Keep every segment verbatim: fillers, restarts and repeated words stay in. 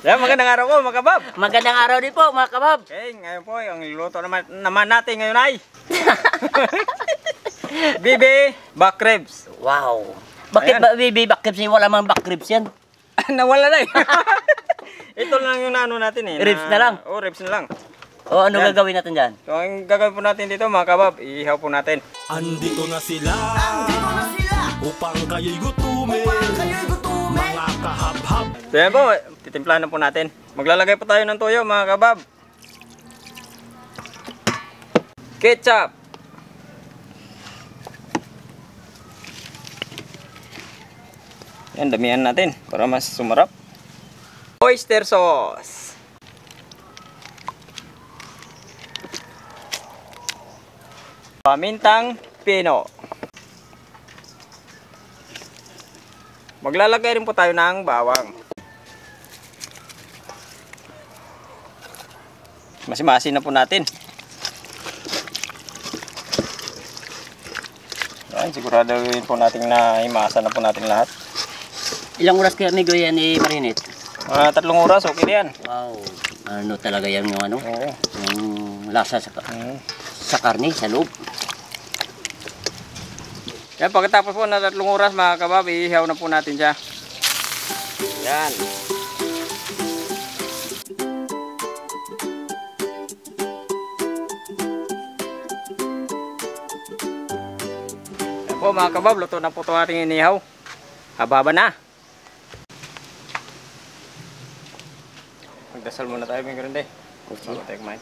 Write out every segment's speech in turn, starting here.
Yeah, magandang araw po mga kabab. Magandang araw din po mga kabab. Okay, ngayon po ang luto naman, naman natin ngayon ay Bibi back ribs. Wow. Bakit Ayan. ba bibi back ribs? Wala mang back ribs yan. Nawala na eh. Ito lang yung ano natin eh. Ribs na lang? Oo, oh, ribs na lang. O ano Yan. gagawin natin dyan? So ang gagawin po natin dito mga kabab, ihaw po natin. Andito na sila, Andito na sila upang kayo'y gutumin, upang kayo'y gutumin. mga kahab-hab. So yan po, titimplahan na po natin. Maglalagay po tayo ng toyo mga kabab. Ketchup. Yan, damihan natin para mas sumarap. Oyster sauce. Pamintang pino. Maglalagay rin po tayo ng bawang. Masi-masi na po natin. Yan, sigurado rin po natin na himasa na po natin lahat. Ilang oras kaya amigo yan i-marinate? Mga tatlong oras, okay na yan. Wow. Ano talaga yan yung ano? Oo. Yung lasa sa, Mm. sa karne, sa loob. Yan, pagkatapos po na tatlong oras mga kabab, iihaw na po natin siya. Yan. Yan po mga kabab, luto na po ito ating inihaw. Hababa na. Magdasal muna tayo mga grande. Bago tayo kumain.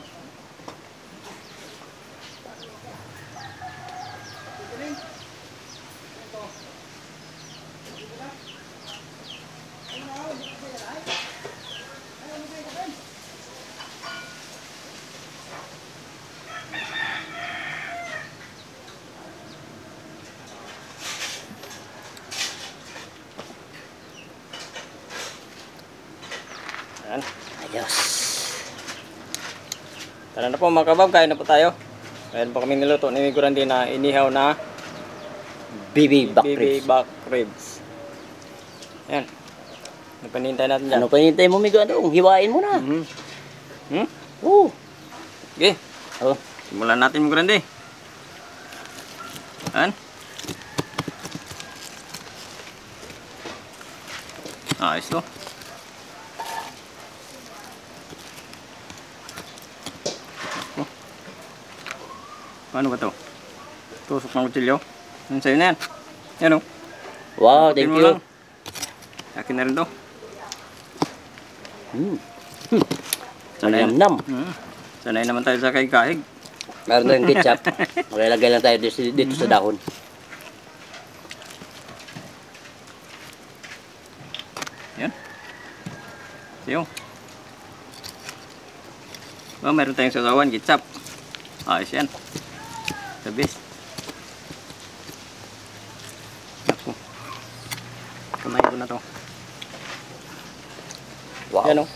Yan. Ayos. Tara na po mga kabab, kain na po tayo. Ayan po kami niluto ni Migurandi na inihaw na Bibi back Bibi ribs. back ribs. Yan. Napanintay natin dyan. Ano pa hinintay mo amigo? Ano? Hiwain mo na. Mhm. Hmm? Oo. Okay. Oh. Simulan natin Migurandi. Yan. Ayos to. Paano ba to? Tusok ng kutsilyo. Yan sa'yo na yan. Yan o. Wow, thank Taputin mo you. lang. Akin na rin to. Hmm. Sanay, Nam-nam. Hmm. Sanay naman tayo sa kahig-kahig. Meron tayong ketchup. Maglalagay lang tayo dito, dito sa dahon. Yan. Sayo. Oh, meron tayong sasawan, ketchup. Ayos yan. The best. Ako. Kamay ko na to. Wow. Yan o.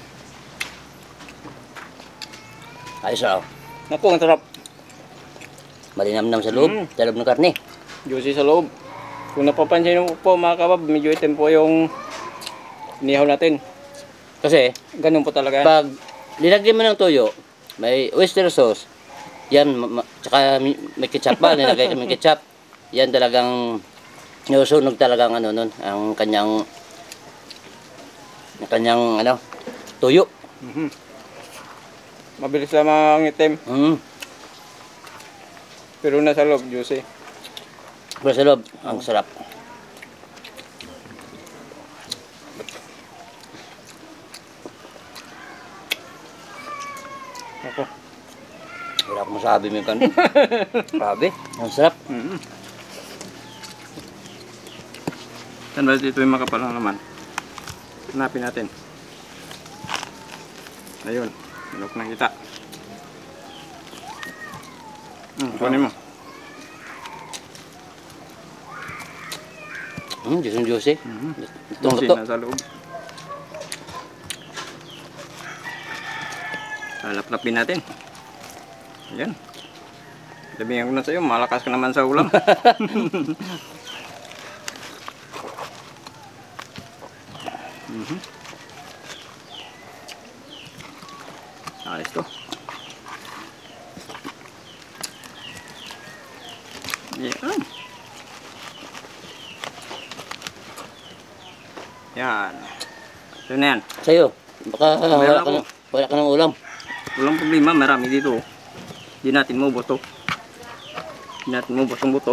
Ayos ah. Naku, ang sarap. Malinamnam sa loob. Mm. Sa loob ng karne. Juicy sa loob. Kung napapansin mo po mga kabab, medyo itim po yung inihaw natin. Kasi, Ganun po talaga. pag nilagyan mo ng toyo, may oyster sauce, yan, ma- ma- tsaka may may ketchup ba, nilagay kami ketchup, yan talagang nusunog talagang ano nun, ang kanyang, ang kanyang ano, tuyo. Mhm. Mabilis lamang itim, Mm. pero nasa loob, juicy. Pero sa loob, ang sarap. Ako. Wala akong masabi mo yung kano. Grabe, ang sarap. Mhm. Saan ba dito yung makapalang naman? Hanapin natin. Ayun, manok na kita. Hmm, kunin mo. Mm, juicy juicy. Mhm. Itong Juicy, luto. nasa loob. Lalaplapin natin. Ayan. Sabihin ko na sa'yo, malakas ka naman sa ulam. Mhm. Ayos to. Yan. Yan. Ito na yan. Sa'yo, baka Meron wala ka, ako. na, wala ka ng ulam. Walang problema, marami dito. Hindi natin maubos to. Hindi natin maubos ang buto.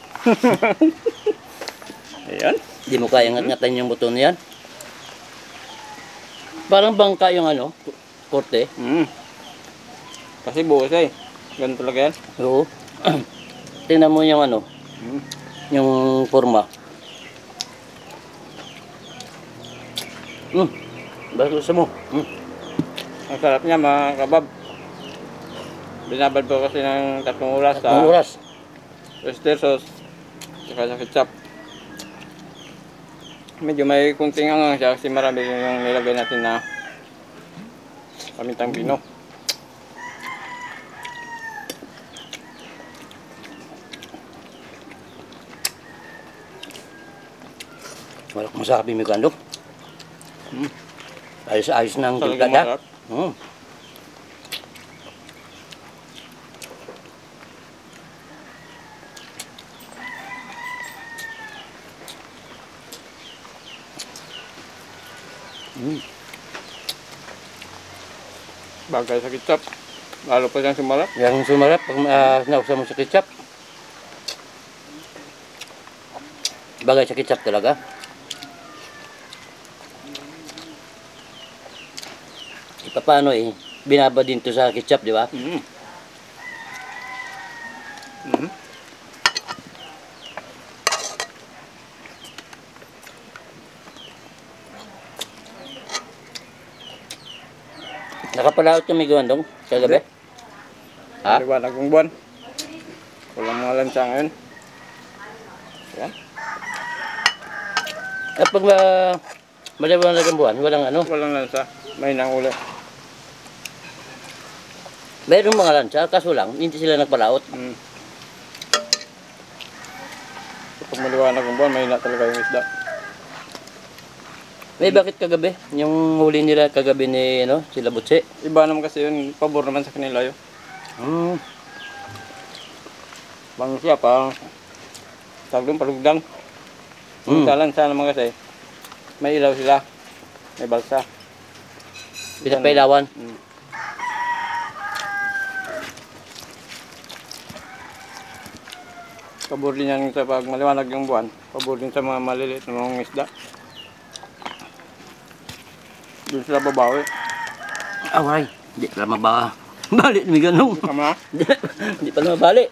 Ayan. Hindi mo kaya ngat-ngatan yung buto na yan. Parang bangka yung ano, korte. Mm. Kasi buhos eh. Ganun talaga yan. Oo. Tingnan mo yung ano, Mm. yung forma. Hmm. Bakit gusto mo? Hmm. Ang sarap niya mga kabab. Binabad ko kasi ng tatlong oras sa Tatlong oras. oyster sauce. Saka sa ketchup. Medyo may kunting angang siya kasi marami yung nilagay natin na pamintang pino. Wala kong masabi may kando. Mm. Ayos-ayos ng Talagang gilgada. masarap. Hmm. Mm. Bagay sa ketchup. Lalo pa siyang sumarap. Yang sumarap pag uh, nausa mo sa ketchup. Bagay sa ketchup talaga. Paano eh, binaba din to sa ketchup, di ba? Mm. Mm. Nakapalaot yung may gawandong kagabi? Ha? Maliwanag yung buwan. Walang mga lansa ngayon. Yan. At pag uh, maliwanag ang buwan, walang ano? Walang lansa. May nang uli. Mayroong mga lansa, kaso lang, hindi sila nagpalaot. Mm. Kapag maliwanag yung buwan, may na talaga yung isda. May bakit kagabi? Yung huli nila kagabi ni ano, sila Butse. Iba naman kasi yun, pabor naman sa kanila yun. Hmm. Bang siya pa, tawag doon, palugdang. Mm. Sa lansa naman kasi, may ilaw sila. May balsa. Pinapailawan. Mm. Pabor din yan sa pag maliwanag yung buwan. Pabor din sa mga maliliit na mga isda. Doon sila babawi. Away, hindi pala maba. Bali, may ganun. Tama? Hindi pala mabali.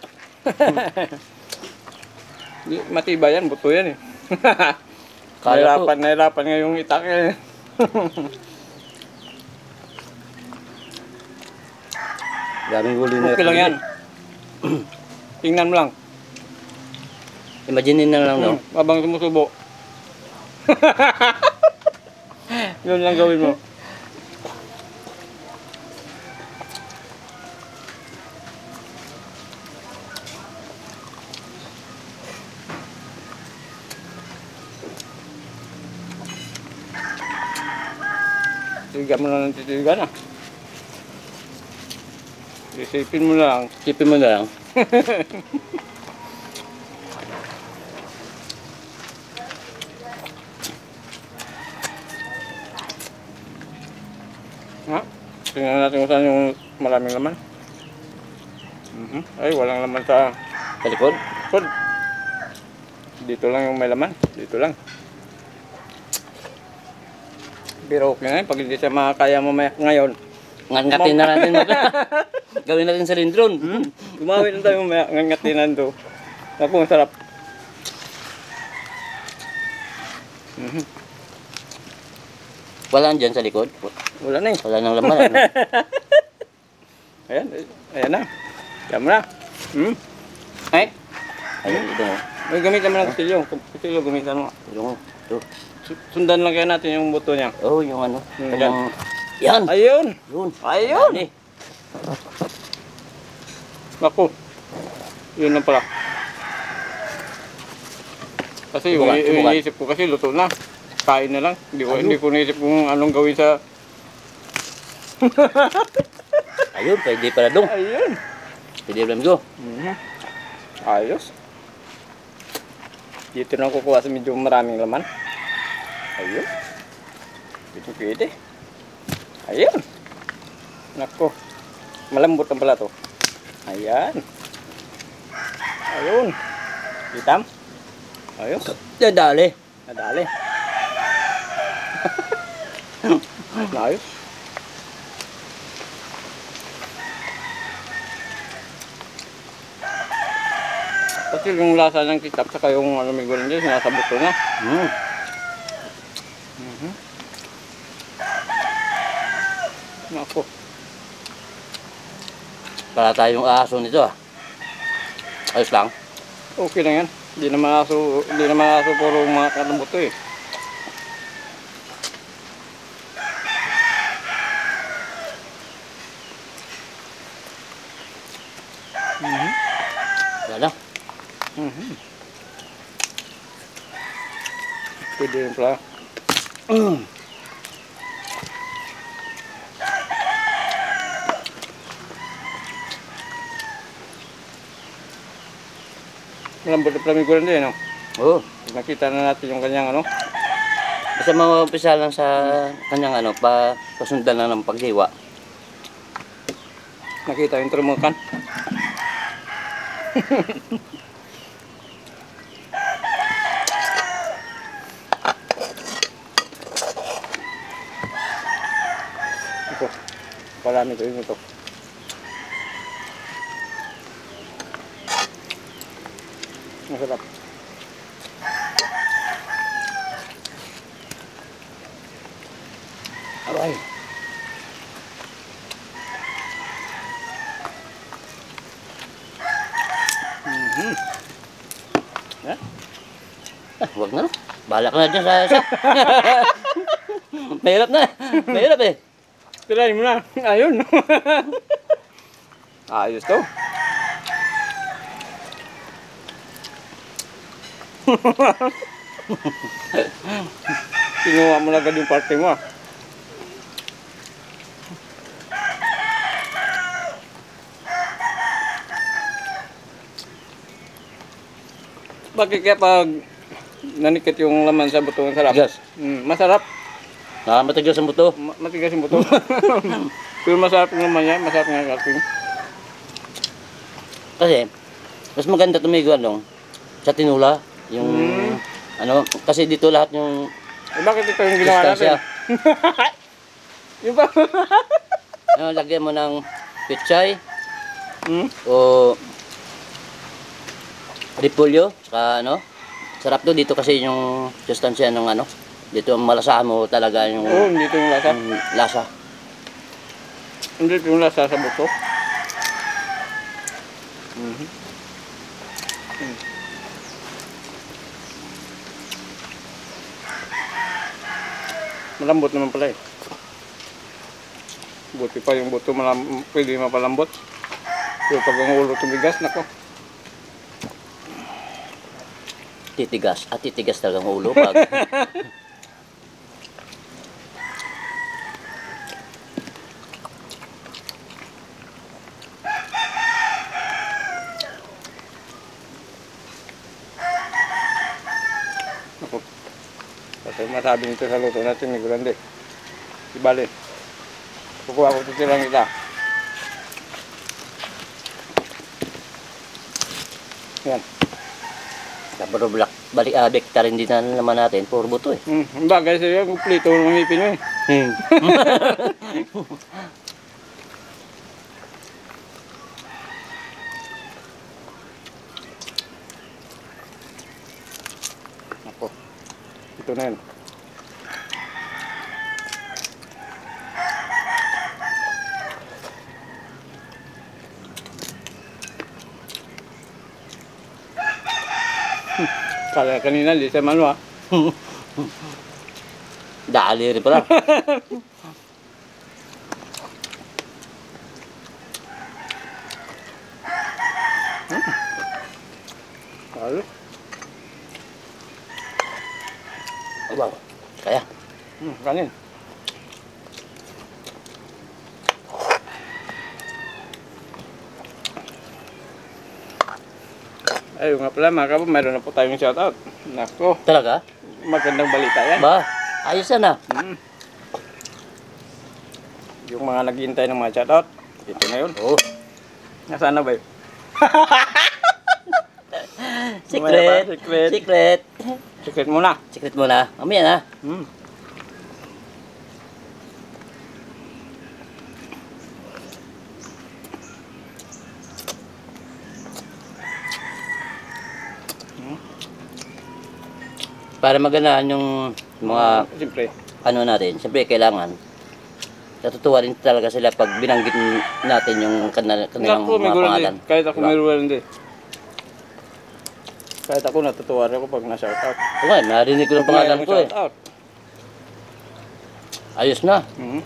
Di, matibay yan, buto yan eh. Kala ko- nahirapan, nahirapan nga yung itak eh. Daming huli na. Okay lang yan. Tingnan mo lang. Imagine na lang, no? Hmm, habang sumusubo. Yun lang gawin mo. Titigan mo na ng titigan ah. Isipin mo lang. Sipin mo na lang. Ha? Tingnan natin kung saan yung maraming laman. Mhm. Ay, walang laman sa Sa likod. likod. Dito lang yung may laman. Dito lang. Pero okay na yun. Pag hindi siya makakaya mamaya ngayon. Ngangatin na natin. Gawin natin sa lindron. Hmm? Gumawi na tayo mamaya. Ngangatinan to. Naku, ang sarap. Mhm. Wala dyan sa likod. Wala na eh. Wala nang laman. Ano? Ayan. eh, Ayan na. Ayan mo na. Hmm? Ay. Ayun, ito mo. May gamitan mo ng kutilyo. Kutilyo gamitan mo. Ito mo. Ito. Su- Sundan lang kaya natin yung buto niya. Oh, yung ano. Hmm, Kanyang... Yan. Ayun. Yun. Ayun. Ani. Naku. Yun lang pala. Kasi yung, Subukan, yung subukan. iniisip ko kasi luto na. Kain na lang. Hindi ko, Ayun. hindi ko naisip kung anong gawin sa... Ayun, pwede pala dong. Ayun. Pwede alam ko. Mhm. Ayos. Dito na kukuha sa medyo maraming laman. Ayun. Dito pwede. Ayun. Nako. Malambot ang pala to. Ayan. Ayun. Itam. Ayos. Dadali. Nadali. Ayos. Kasi yung lasa ng kitap saka yung ano may gulang dyan, sinasabot ko na. Hmm. Mhm. Nako. Para tayong aso nito ah. Ayos lang. Okay lang yan. Hindi naman aso, hindi naman aso puro mga kalambot to eh. Mhm. Wala na. Mhm. Pwede rin pala. Malambot na pala may gulang din, no? Oo. Nakita na natin yung kanyang ano. Basta maumpisa lang sa kanyang ano, pa pasundan na ng pagdiwa. Nakita yung trumukan. Ito. Palami ito yun ito. Masarap. Aray. Mhm. Eh? Ah, wag na. Bahala ka na dyan sa isa. Mahirap na. Mahirap eh. Tirahin mo na. Ayun. Ayos to. Kinuha mo na agad yung parte mo ah. Bakit kaya pag nanikit yung laman sa buto ang sarap? Yes. Mm, masarap. Nakamatigas ang buto. Ma- matigas yung buto. Pero masarap yung laman niya. Masarap nga ating. Kasi, mas maganda tumigo ano, sa tinula. Yung, Mm. ano, kasi dito lahat yung Eh, bakit ito yung ginawa distansya. natin? Yung ba? Ano, lagyan mo ng pichay Hmm? o repolyo, saka ano, sarap to dito kasi yung sustansya ng ano, dito ang malasahan mo talaga yung, Oo, hindi ito yung lasa. yung lasa. Hindi ito yung lasa sa buto. Mhm. Mm. Malambot naman pala eh. Buti pa yung buto malam pwede mapalambot. Pero pag ang ulo tumigas, nako. Titigas, at titigas talaga ang ulo pag Nako. Kasi masabi nito sa luto natin ni Grande. Ibali. Kukuha ko ito lang ita. Yan. Pero black, balik abek ta rin din na naman natin, puro buto eh. Hmm, ang bagay sa'yo, kumplito ng ngipin mo eh. Hmm. Ako. Ito na yan. Kala kanina, di sa mano ah. Dali rin pala. Kala. Wow, kaya. Hmm, kanin. Ayun nga pala mga kabab, mayroon na po tayong shoutout. Nako, Talaga? magandang balita yan. Ba, ayos na. Hmm. Yung mga naghihintay ng mga shoutout, ito na yun. Oh, Nasaan na ba yun? secret. Mamaya pa, secret. Secret. Secret muna. Secret muna. Mamaya na. Hmm. Para maganahan yung mga Siyempre. ano natin, siyempre kailangan natutuwa rin talaga sila pag binanggit natin yung kanila, kanilang Ako, may mga gulo pangalan. din. Kahit ako Diba? may gulo din. Kahit ako natutuwa rin ako pag na-shoutout. Oo nga, narinig ko yung pangalan ko eh. Shoutout. Ayos na. Mhm.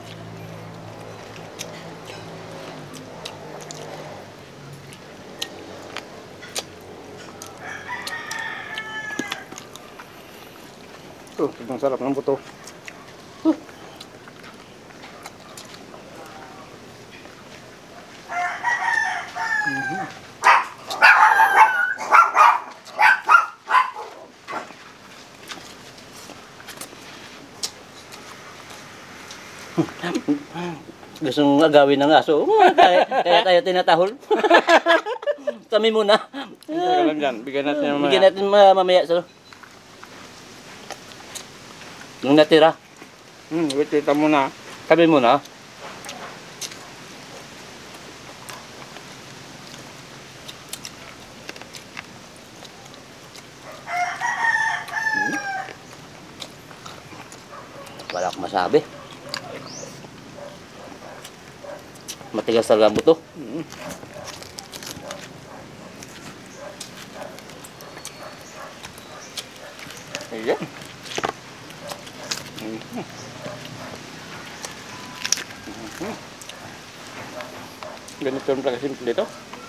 Ito, ang sarap ng buto. Gustong agawin ng aso. Kaya, kaya tayo tinatahol. Kami muna. Teka lang dyan, bigyan natin yung Bigyan mga... natin ma- mamaya. So. Yung natira. Hmm, wait, wait muna. Kami muna. Wala akong masabi. Matigas talaga ang buto. Ayan. Mhm. Mhm. Ganito yung pala simple dito.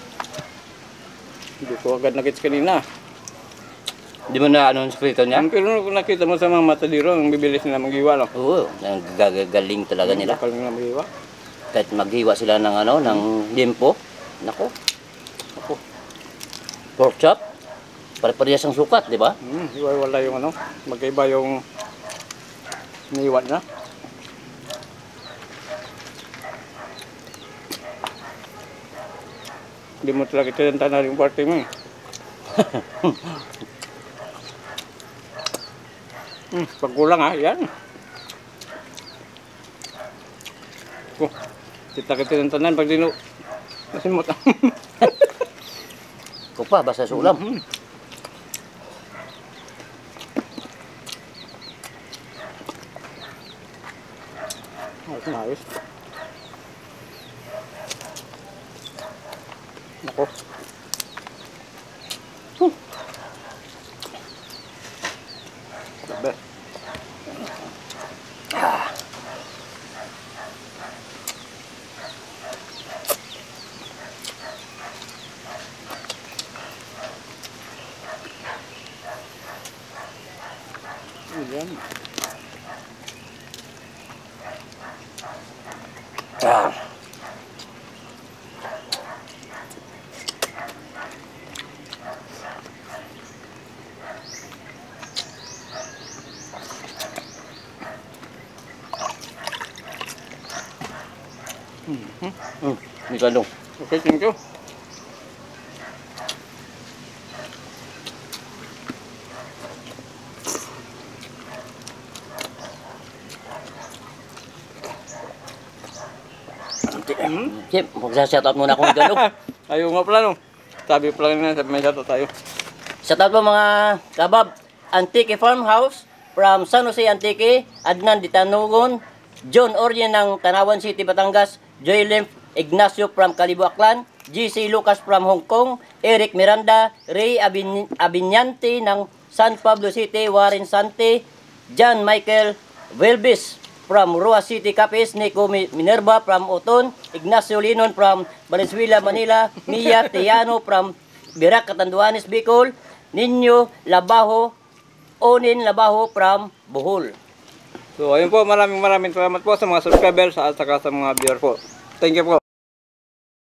Hindi ko agad nakits kanina. Hindi mo na ano ang sekreto niya? Ang pero kung nakita mo sa mga matadiro, ang bibilis nila maghiwa, no? Oo, ang gagaling talaga nila. Kapal nila maghiwa. Kahit maghiwa sila ng ano, ng limpo. Nako, Ako. pork chop. Pare-parehas ang sukat, di ba? Hmm, hiwa-wala yung ano. Magkaiba yung niwan na. Hindi mo talaga tinanta na yung party mo eh. Hmm, pag kulang ha, yan. Oh, kita kita ng tanan pag dino. Nasimot. Kupa, basta sa ulam. Hmm. Ayos na ayos. Nako. Hmm. Sabi. Ayan. Ah. Hmm, may kalong. Okay, thank you. Chip, magsashoutout muna akong galong. Ayaw nga pala no. Sabi pala nga, sabi may shoutout tayo. Shoutout po mga kabab. Antique Farmhouse from San Jose Antique, Adnan Ditanugon, John Orien ng Tanawan City, Batangas, Joy Lim Ignacio from Calibo Aklan, G C Lucas from Hong Kong, Eric Miranda, Ray Abin Abinyante ng San Pablo City, Warren Sante, John Michael Wilbis from Rua City, Capiz, Nico Minerva from Oton, Ignacio Linon from Valenzuela, Manila, Mia Tiano from Birac, Catanduanes, Bicol, Ninyo Labajo, Onin Labajo from Bohol. So ayun po, maraming maraming salamat po sa mga subscribers at saka sa mga viewer po. Thank you po.